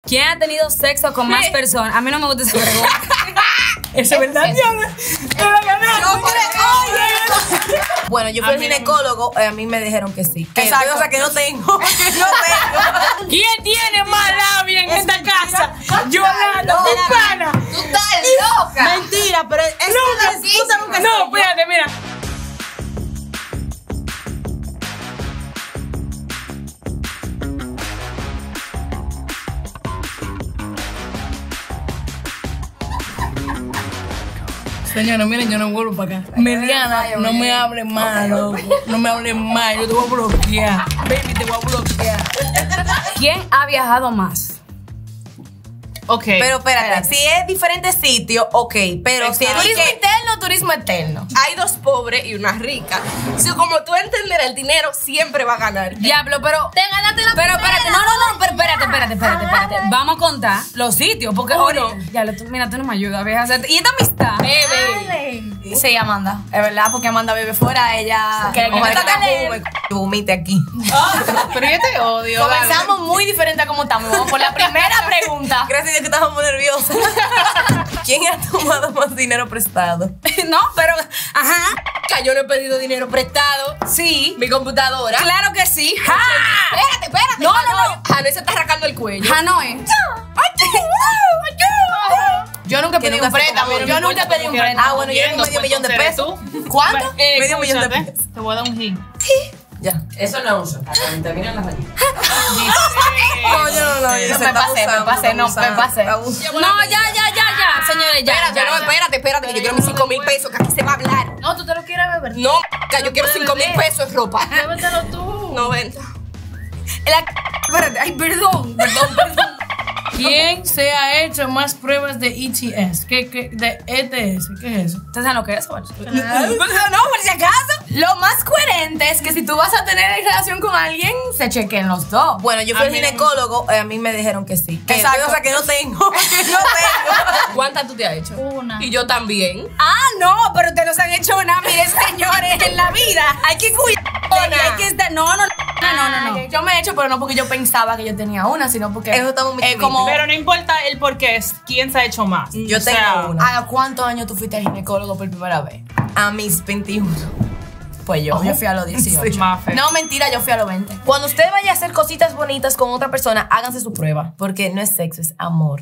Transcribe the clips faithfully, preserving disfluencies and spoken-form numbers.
¿Quién ha tenido sexo con más personas? A mí no me gusta esa pregunta. Eso es verdad, Diana. Te va a ganar. Bueno, yo fui al ginecólogo, eh, a mí me dijeron que sí. Que Exacto. O sea, que no tengo. Que no tengo. ¿Quién tiene más labia en esta casa? Yo hablando con pana. Tú estás loca. Mentira, pero es Nunca. que tú nunca No, espérate, mira. Señores, miren, yo no vuelvo para acá. Mediana, no me hablen más, loco. No me hablen más, yo te voy a bloquear. Baby, te voy a bloquear. ¿Quién ha viajado más? Ok. Pero espérate, si es diferente sitio, ok. Pero si es Exacto. turismo ¿Qué? interno, turismo externo. Hay dos pobres y una rica. Si como tú entenderás, el dinero siempre va a ganar. Diablo, pero. Te ganaste la Pero primera. espérate, no, no, no, pero espérate, espérate, espérate, espérate. Vamos a contar los sitios, porque Uno. oye, diablo, tú, mira, tú no me ayudas, vieja. Y esta amistad. Bebe. Sí, Amanda. Es verdad, porque Amanda vive fuera, ella. Que- Ojalá que- que te fume, y vomite aquí. Pero yo te odio. Comenzamos muy diferente a como estamos. Vamos por la primera pregunta. Gracias a Dios que estábamos nerviosos. ¿Quién ha tomado más dinero prestado? No, pero. Ajá. Que yo no he pedido dinero prestado. Sí. Mi computadora. Claro que sí. ¡Ja! Espérate, espérate. No, no, Hanoi. no. Hanoi se está arrancando el cuello. Hanoi. Yo nunca Que pedí nunca un se préstamo. come, Yo no nunca importa pedí un cómo quieras, préstamo. Ah, bueno, yo tengo comiendo, medio millón de pues, pesos. entonces ¿Cuánto? Eh, Medio millón de escúchate, pesos. Te voy a dar un hit. Ya. Eso no uso. Hasta que terminen las rayitas. No, yo no lo hice. Me pasé, me pasé, no, me pasé. No, ya, ya, ya, ya. Señores, ya. Espérate, ya, no, ya. espérate, espérate, que yo quiero mis cinco mil pesos, que aquí se va a hablar. No, tú te lo quieres beber. No, que yo quiero cinco mil pesos en ropa. Bébetelo tú. noventa. La- Espérate, ay, perdón, perdón, perdón. ¿Quién se ha hecho más pruebas de E T S? ¿Qué, qué, de E T S? ¿Qué es eso? ¿Ustedes saben lo que es eso? No, por si acaso. Lo más coherente es que si tú vas a tener relación con alguien, se chequen los dos. Bueno, yo fui A al mí ginecólogo, eh, a mí me dijeron que sí. Que, Exacto. O sea, que no tengo. Que no tengo. ¿Cuántas tú te has hecho? Una. Y yo también. Ah, no, pero ustedes no se han hecho nada, miren, señores, en la vida. Hay que cuidar. Hay que estar. No, no, no, no, no, no. Yo me he hecho, pero no porque yo pensaba que yo tenía una, sino porque. Eso estamos muy eh, como. Pero no importa el por qué, es quién se ha hecho más. Yo O sea, tengo una. ¿A cuántos años tú fuiste al ginecólogo por primera vez? A mis veintiuno. Pues yo, yo fui a los dieciocho. Más feo. No, mentira, yo fui a los veinte. Cuando usted vaya a hacer cositas bonitas con otra persona, háganse su prueba. Porque no es sexo, es amor.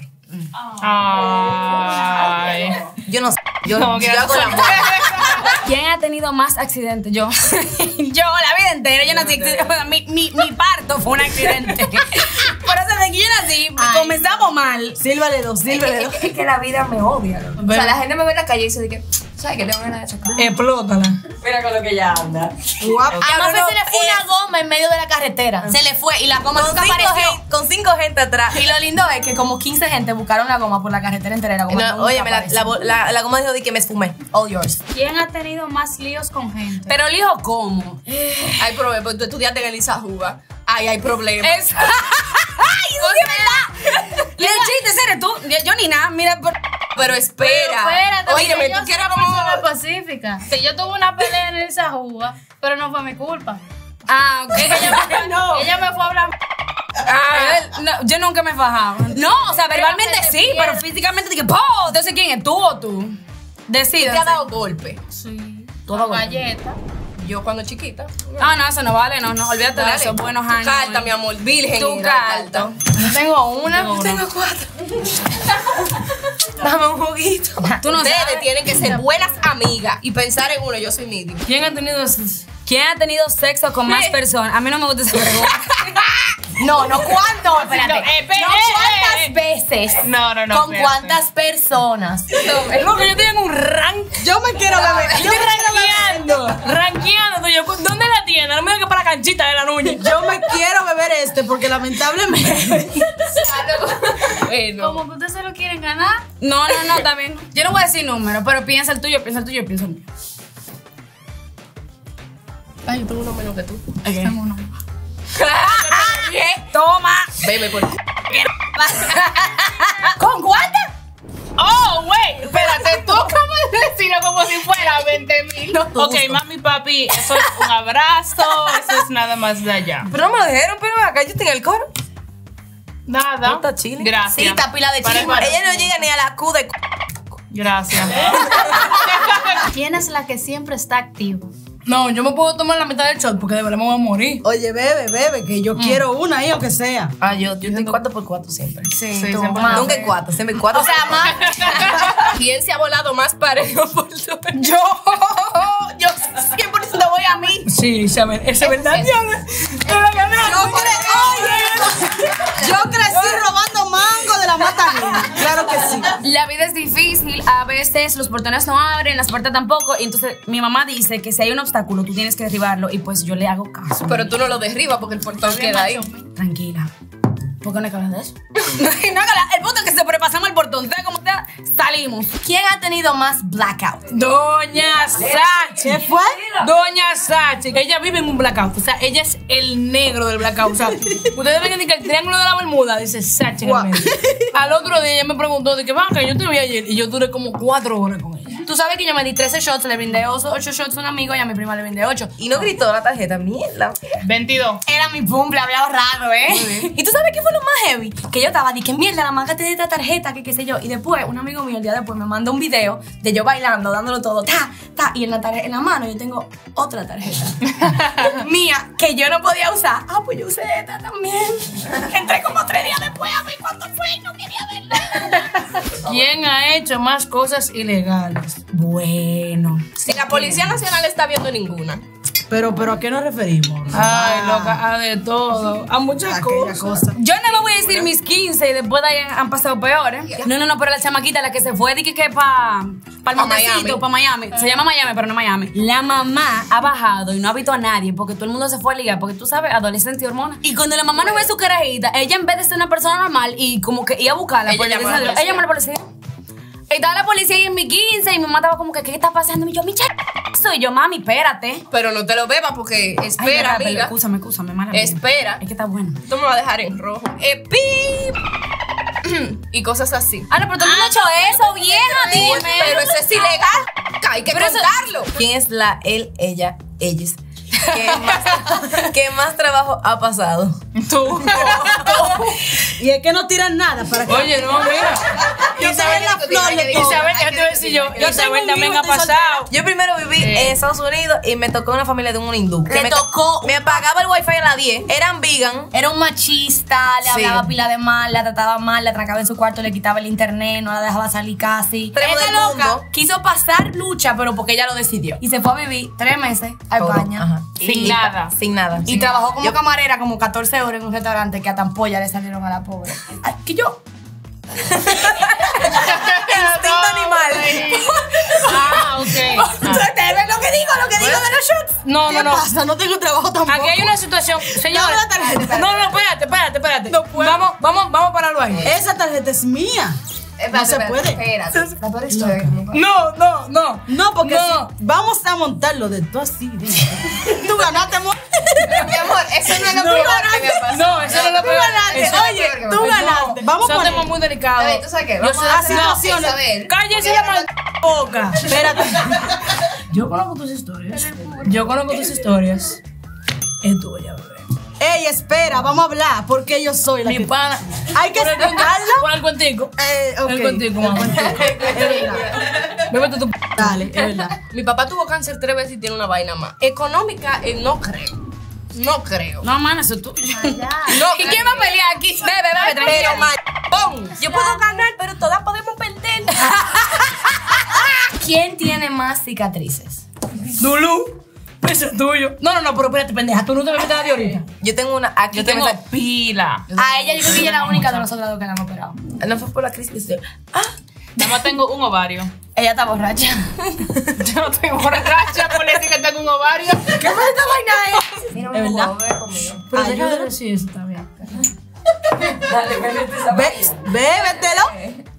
Ay. Yo no sé. Yo, Como que yo hago el amor. ¿Quién ha tenido más accidentes? Yo. Yo, la vida entera. Yo nací. Mi, mi, mi parto fue un accidente. Por eso de que yo nací, Ay. comenzamos mal. Sílvale dos, sílvale dos. Es que la vida me odia. O sea, la gente me ve en la calle y dice de que, ¿sabes qué? Tengo ganas de chocar. Explótala. Mira con lo que ella anda. A Mafe se le fue una goma en medio de la carretera. Se le fue y la goma Con nunca cinco apareció. gen- con cinco gente atrás. Y lo lindo es que como quince gente buscaron la goma por la carretera entera. y La goma No, nunca óyeme, la, apareció. la, la, la goma dijo de que me esfumé. All yours. ¿Quién ha tenido más líos con gente? Pero el hijo, ¿cómo? Hay problemas, porque tú estudiaste en Elisa Juga. Ay, hay problemas. Es... ¡Ay, eso sí es verdad! Y el chiste, ese eres tú. Yo, yo ni nada, mira. Por... Pero espera. Espérate, Óyeme, porque yo tú soy quieres una como... persona pacífica. Si yo tuve una pelea en esa juga, pero no fue mi culpa. Ah, ok. Ella, no. ella me fue a hablar. Ah, no, yo nunca me fajaba. No, o sea, verbalmente que te sí, pierdas. pero físicamente dije, ¡po! Entonces, ¿quién es tú o tú? Decide. ¿Te ha dado golpe? Sí. Todo Con galleta. Yo cuando chiquita. Ah, no, eso no vale, no, no, olvídate de Dale. eso, buenos Tu años. carta, mi amor, virgen. Tu era carta. Yo tengo una. Yo tengo cuatro. Dame un juguito. Tú no Ustedes sabes. tienen que ser buenas amigas y pensar en uno. Yo soy medium. ¿Quién ha tenido esos? ¿Quién ha tenido sexo con más personas? A mí no me gusta esa pregunta. No, no cuánto. Espérate. No, eh, espera, no eh, cuántas eh. veces. No, no, no. Con espérate. cuántas personas. Es lo que yo tengo un rank. Yo me quiero beber. Yo ranqueando. Ranqueando. Yo, ¿dónde la tiene? No me digas que para la canchita de la nuña. Yo me quiero beber este porque lamentablemente. Bueno. Como que ustedes se lo quieren ganar. No, no, no, está bien. Yo no voy a decir números, pero piensa el tuyo, piensa el tuyo, piensa el mío. Ay, yo tengo uno menos que tú. Tengo uno. Toma. Bebe por... ¿Con cuántas? Oh, wait, espérate, tú acabas de decirlo como si fuera veinte mil. Ok, mami, papi, eso es un abrazo, eso es nada más de allá. Pero no me lo dijeron, pero acá yo estoy en el coro. Nada. ¿Está chile? Gracias. Sí, está pila de Para chisma. el- Ella no llega ni a la Q de... Gracias. ¿Quién es la que siempre está activa? No, yo me puedo tomar la mitad del shot porque de verdad me voy a morir. Oye, bebe, bebe, que yo quiero una ahí, aunque sea. Ah, yo, yo estoy cuatro por cuatro siempre. Sí, tú, siempre. más. Nunca en cuatro, siempre en cuatro. O sea, más. ¿Quién se ha volado más parejo por su... Yo, yo cien por ciento voy a mí. Sí, Isabel, esa es verdad, Diana. Te la ganaste. Yo, cre- Oye, yo crecí robando mango de la mata negra. Claro que sí. La vida es difícil, a veces los portones no abren, las puertas tampoco, y entonces mi mamá dice que si hay un obstáculo tú tienes que derribarlo y pues yo le hago caso. Pero tú no lo derribas porque el portón queda ahí. Tranquila. ¿Por qué no hay que hablar de eso? No hay que hablar. El punto es que se sobrepasamos el portón, sea como sea, salimos. ¿Quién ha tenido más blackout? Doña Sachi. ¿Qué fue? Doña Sachi, que ella vive en un blackout. O sea, ella es el negro del blackout. O sea, ustedes ven que el triángulo de la Bermuda dice Sachi en el medio. Al otro día ella me preguntó de que, banca, yo te vi ayer. Y yo duré como cuatro horas con ella. Tú sabes que yo me di trece shots, le brindé ocho shots a un amigo y a mi prima le brindé ocho. Y no gritó la tarjeta, mierda. veintidós. Era mi cumple, había ahorrado, ¿eh? Y tú sabes qué fue lo más heavy. Que yo estaba, dije, mierda, la manga te de esta tarjeta, que qué sé yo. Y después, un amigo mío el día después me mandó un video de yo bailando, dándolo todo, ta, ta. Y en la, tarjeta, en la mano yo tengo otra tarjeta mía que yo no podía usar. Ah, pues yo usé esta también. Entré como tres días después a ver cuándo fue y no quería verla. ¿Quién ha hecho más cosas ilegales? Bueno. Si la Policía Nacional está viendo ninguna. Pero, pero ¿a qué nos referimos? Ay, loca, a de todo. A muchas Aquella cosas. cosa. Yo no me voy a decir mis quince y después de ahí han, han pasado peores. No, no, no, pero la chamaquita, la que se fue, dije que para pa el Pa' Montecito, para Miami. Se llama Miami, pero no Miami. La mamá ha bajado y no ha visto a nadie porque todo el mundo se fue a ligar, porque tú sabes, adolescente y hormonas. Y cuando la mamá no ve su carajita, ella en vez de ser una persona normal y como que ir a buscarla, Ella pues, le llamó a dice la adiós. policía. Ella llamó a la policía. Y estaba la policía ahí en mi quince y mi mamá estaba como que, ¿qué está pasando? Y yo, mi ch... soy yo, mami, espérate. Pero no te lo bebas porque Ay, espera, verdad, pero amiga. Excúsame, excúsame, mala mía. Espera. Es que está bueno. Esto me va a dejar en rojo. Eh, pip. Y cosas así. Ah, no, pero tú no has hecho eso, vieja, dime. Pero eso es ilegal. Hay que Pero eso- contarlo. ¿Quién es la él, ella, ellos? ¿Qué más, ¿Qué más trabajo ha pasado? Tú. Y es que no tiran nada para que. Oye, no, mira. yo Isabel, te la yo te flor digo, de yo todo. Isabel, ya te voy a decir yo. Yo Isabel tengo un también hijo ha y estoy pasado. Yo primero viví en Estados Unidos y me tocó una familia de un hindú. Le me tocó- Me pagaba el wifi a las diez. Eran vegan. Era un machista, le Sí. hablaba pila de mal, la trataba mal, la atracaba en su cuarto, le quitaba el internet, no la dejaba salir casi. Extremo Esta del loca mundo. quiso pasar lucha, pero porque ella lo decidió. Y se fue a vivir tres meses a Todo. España. Ajá. Sin Y- nada. Sin nada. Y trabajó como camarera como catorce horas en un restaurante que a tampolla le salieron a la pobre. Ay, que yo. Instinto animal. Ah, ok. ¿Ustedes ven lo que digo? Lo que digo de los shots. No, no, ¿Qué no. pasa? No tengo trabajo tampoco. Aquí hay una situación, señora. Dame la tarjeta. No, no, espérate, espérate, espérate. Vamos, vamos, vamos a pararlo ahí. Esa tarjeta es mía. No se puede. Espérate. La peor historia. No, no, no. No, porque No. si vamos a montarlo de tú así. de- Tú ganaste, amor. Mi amor, eso no es lo No, peor que me ha pasado. No, eso no es lo peor. ganaste. Eso- Oye, peor que me tú pasó. ganaste. Vamos Son a temas poner. muy delicados. A ver, ¿tú sabes qué? Yo Vamos soy a a hacer situaciones. Isabel. Cállese la mal boca. Espérate. Yo conozco tus historias. Yo conozco tus historias. Es tuya, bebé. Ey, espera, vamos a hablar. Porque yo soy la Mi que. pana. Hay que Pon el cuentico, explicarlo. Pon el cuentico. Eh, ok. El cuentico, mamá. Es verdad. Bébete tu p. Dale, es verdad. Mi papá tuvo cáncer tres veces y tiene una vaina más. Económica, eh, no creo. No creo. No, mano, eso es tuyo. No ¿Y quién va a pelear aquí? Bebe, bebe, Pero, tranquila. man, yo puedo ganar, pero todas podemos perder. ¿Quién tiene más cicatrices? Dulú. Ese es tuyo. No, no, no, pero espérate, pendeja. Tú no te me metes nadie ahorita. Yo tengo una aquí Yo que me tengo sa- pila. A ella yo creo que ella es la única de nosotras dos que la han operado. No fue por la crisis. que se- Ah, Nada más tengo un ovario. Ella está borracha. Yo no estoy borracha por decir que tengo un ovario. ¿Qué fue esta vaina ahí? Mira, ¿Es verdad? Pero deja de decir eso, está bien. Ve, bébetelo.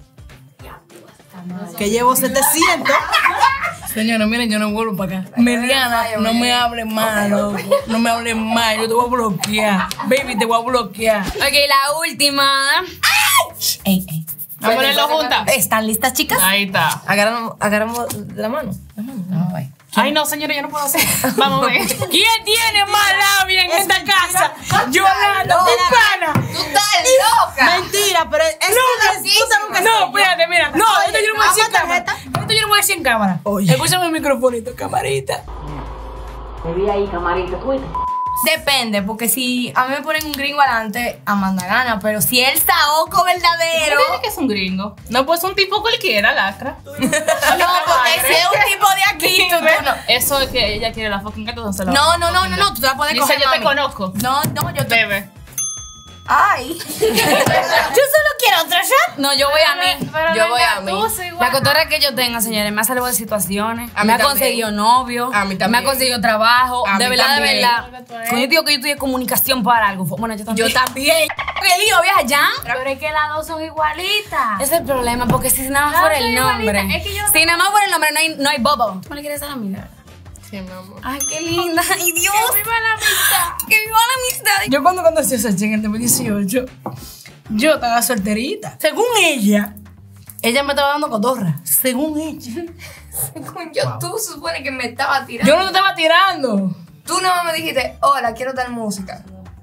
Que llevo setecientos. Señora, miren, yo no vuelvo para acá. Mediana, no me hable mal, loco. No me hable mal, yo te voy a bloquear. Baby, te voy a bloquear. Ok, la última. Ey, ey. Vamos a ponerlo juntas. ¿Están listas, chicas? Ahí está. agarramos, agarramos de la mano. La mano. Vamos a ver. Ay, no, señora, yo no puedo hacer. Vamos a ver. ¿Quién tiene más labia en esta casa? Yolanda, mi pana. Tú estás loca. Mentira, pero es que tú sabes que No, espérate, mira. No, Oye, esto yo no voy a decir en dame cámara. tarjeta. Esto yo no voy a decir en cámara. Oye. Escúchame el microfonito, camarita. Te vi ahí, camarita, tú. Depende, porque si a mí me ponen un gringo adelante, Amanda gana, pero si el saoco verdadero. ¿Tú dices que es un gringo? No, pues un tipo cualquiera, lacra. No, porque si es un tipo de aquí, tú no. Eso es que ella quiere la fucking gato, entonces la No, no, no, no, no, tú te la puedes Dice, coger, yo te mami. conozco. No, no, yo te... Bebe. Ay. Yo solo quiero otro shot. No, yo voy a mí. Yo Yo voy a mí. La cotorra que yo tenga, señores, me ha salvado de situaciones. A mí me ha también. conseguido novio. A mí también. Me ha conseguido trabajo. A de mí verdad, también. de verdad. Cuando yo digo que yo estudié comunicación para algo. fue- Bueno, yo también. Yo también. ¿Qué lío, vieja ya? Pero es que las dos son igualitas. Ese es el problema, porque si nada más Claro, por el soy igualita. nombre. Es que yo no Si nada más por el nombre no hay, no hay bobo. ¿Tú me le quieres dar a mí, verdad? Sí, mi amor. Ay, qué linda. Ay, Dios. viva la amistad. Que viva la amistad. Yo cuando conocí a esa chica en el dos mil dieciocho, yo estaba solterita. Según ella, ella me estaba dando cotorra. Según ella. Yo, tú supones que me estaba tirando. Yo no te estaba tirando. Tú no me dijiste, hola, quiero tal música.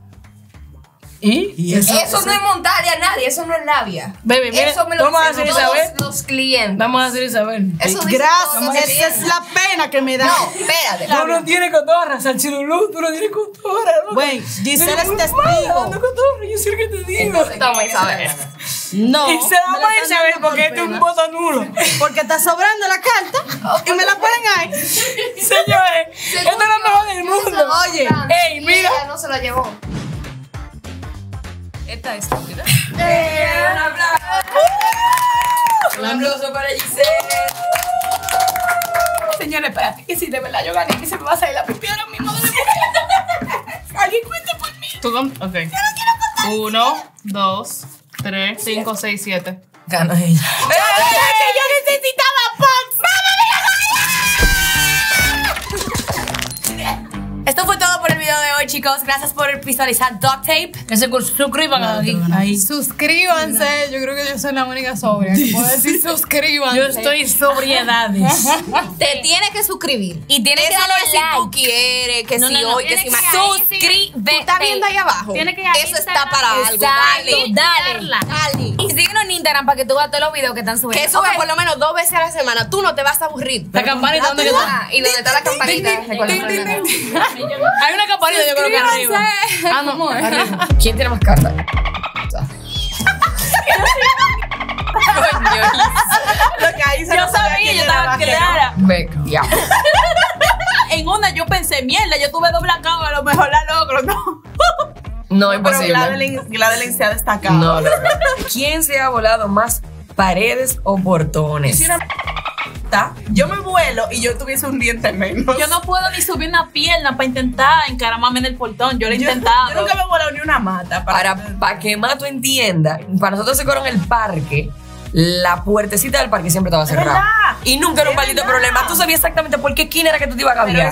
¿Y? Eso, no es montarle a nadie, eso no es labia. Baby, mira, Eso me lo vamos a dicen hacer todos Isabel. los clientes. Vamos a hacer Isabel. Eso dice todos los Gracias, esa es clientes. la pena que me da. No, espérate. Tú no tienes cotorra, Salchilulú, tú no tienes cotorra. ¿no? Güey, Giselle Eres es muy testigo. mala dando cotorra, yo sé lo que te digo. Toma, Isabel. No. Y se la me vamos a están Isabel dando porque por este es un pena. voto nulo. Porque está sobrando la carta y me la ponen ahí. Señores, esto es lo mejor del mundo. Oye, Ey, mira. Ella no se la llevó. Esta estúpida. Un aplauso para Giselle. Señores, espérate, que si de verdad yo gané, que se me va a salir la pipi ahora mismo de mi Alguien cuente por mí. ¿Tú con? Ok. Uno, dos, tres, cinco, seis, siete. Gana ella. Yo necesitaba Pops. Esto fue todo por el video de hoy, chicos. Gracias por visualizar Duct Tape. Que se suscriban aquí. Ahí. Suscríbanse. Yo creo que yo soy la única sobria. que puedo decir suscríbanse. Yo estoy sobriedades. Te tienes que suscribir. Y tienes que Eso no darle es si like. tú quieres, que No, si no, no, hoy, que tiene si que más. ir ahí, Suscríbete. Tú estás viendo ahí abajo. Tiene que ir a Eso está Instagram. para algo. Exacto, Dale. dale. Dale. Y síguenos en Instagram para que tú veas todos los videos que están subiendo. Que sube por lo menos dos veces a la semana. Tú no te vas a aburrir. La campanita, ¿dónde que está? Ah, y donde está la campanita. recuerda ponerla. Hay una campanita, yo creo que arriba. Ah, no, arriba. ¿Quién tiene más cartas? Yo sabía, yo estaba clara. Beca. Ya. En una yo pensé, mierda, yo tuve dos blackouts, a lo mejor la logro, ¿no? No, imposible. La delicia destacada. No, no, no. ¿Quién se ha volado más paredes o portones? Yo me vuelo y yo tuviese un diente menos. Yo no puedo ni subir una pierna para intentar encaramarme en el portón. Yo lo he intentado. Yo nunca me he volado ni una mata. Para, para que más tú entiendas, para nosotros se corre en el parque, la puertecita del parque siempre estaba cerrada. Y nunca era un maldito problema. Tú sabías exactamente por qué esquina era que tú te ibas a cambiar.